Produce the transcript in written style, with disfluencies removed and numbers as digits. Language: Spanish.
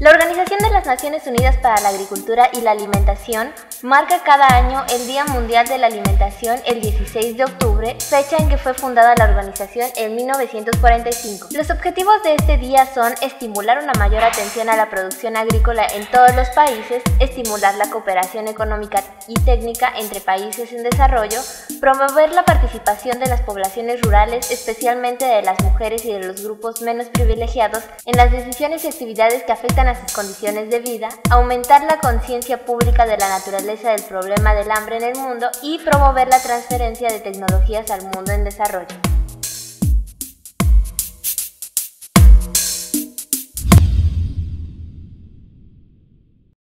La Organización de las Naciones Unidas para la Agricultura y la Alimentación marca cada año el Día Mundial de la Alimentación el 16 de octubre, fecha en que fue fundada la organización en 1945. Los objetivos de este día son estimular una mayor atención a la producción agrícola en todos los países, estimular la cooperación económica y técnica entre países en desarrollo, promover la participación de las poblaciones rurales, especialmente de las mujeres y de los grupos menos privilegiados, en las decisiones y actividades que afectan a sus condiciones de vida, aumentar la conciencia pública de la naturaleza del problema del hambre en el mundo y promover la transferencia de tecnologías al mundo en desarrollo.